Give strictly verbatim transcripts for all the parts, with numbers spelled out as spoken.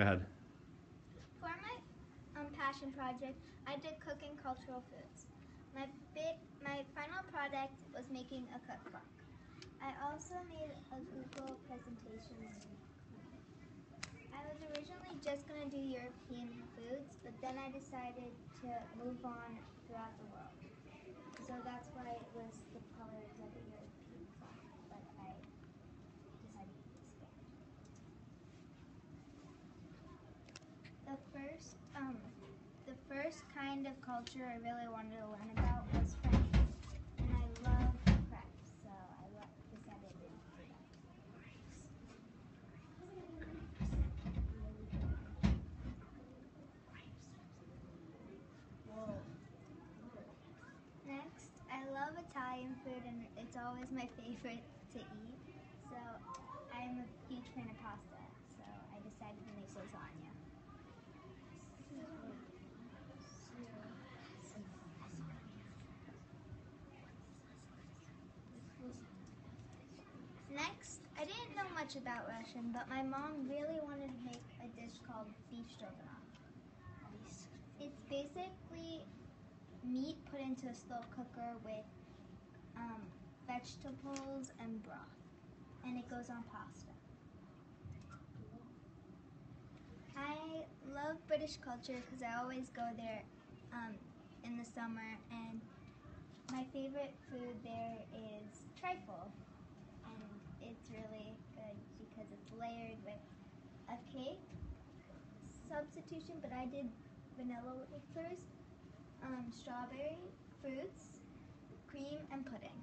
ahead. For my um, passion project, I did cooking cultural foods. My big, my final product was making a cookbook. I also made a Google presentation. I was originally just going to do European foods, but then I decided to move on throughout the world. So that's why it was the colors of the European side, but I decided to expand. The first, um, the first kind of culture I really wanted to learn about was French, and I love French, so I decided to do that. Next, I love Italian food, and it's always my favorite to eat. So I'm a huge fan of pasta, so I decided to make lasagna. Next, I didn't know much about Russian, but my mom really wanted to make a dish called beef stroganoff. It's basically meat put into a slow cooker with um, vegetables and broth, and it goes on pasta. I love British culture because I always go there um, in the summer, and my favorite food there is trifle, and it's really good because it's layered with a cake substitution, but I did vanilla wafers, um, strawberry, fruits, cream, and pudding.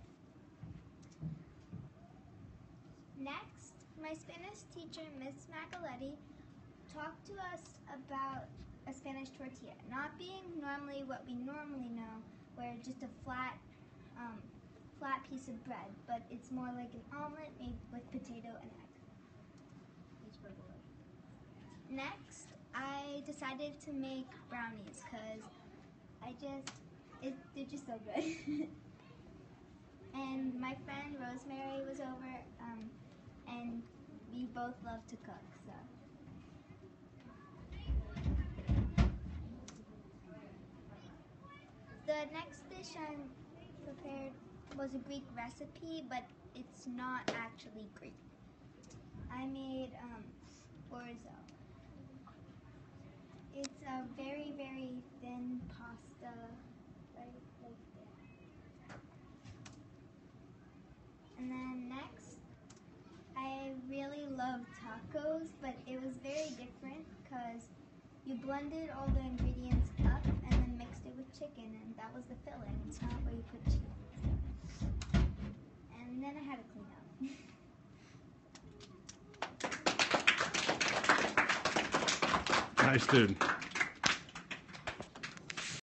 Next, my Spanish teacher, Miss Magaletti, talked to us about a Spanish tortilla, not being normally what we normally know, where it's just a flat, um, flat piece of bread, but it's more like an omelet made with potato and egg. Next, I decided to make brownies because I just, it, they're just so good. And my friend Rosemary was over, um, and we both love to cook, so. The next dish I prepared was a Greek recipe, but it's not actually Greek. I made um, orzo. It's a very, very thin pasta, right like that. And then next, I really love tacos, but it was very different because you blended all the ingredients up and then mixed it with chicken, and that was the filling. It's not where you put cheese. And then I had to clean up. Nice, dude.